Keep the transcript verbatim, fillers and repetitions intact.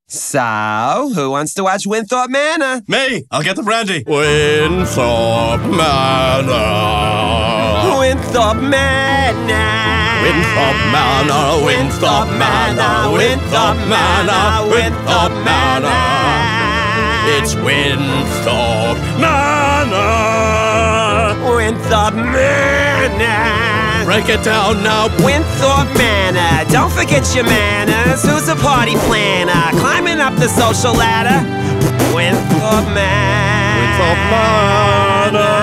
So, who wants to watch Winthorpe Manor? Me! I'll get the brandy. Winthorpe Manor. Winthorpe Manor. Winthorpe Manor. Winthorpe Manor. Winthorpe Manor. Winthorpe Manor. It's Winthorpe Manor. Winthorpe Manor. Break it down now. Winthorpe Manor. Don't forget your manners. Who's a party planner? Climbing up the social ladder. Winthorpe Manor. Winthorpe Manor.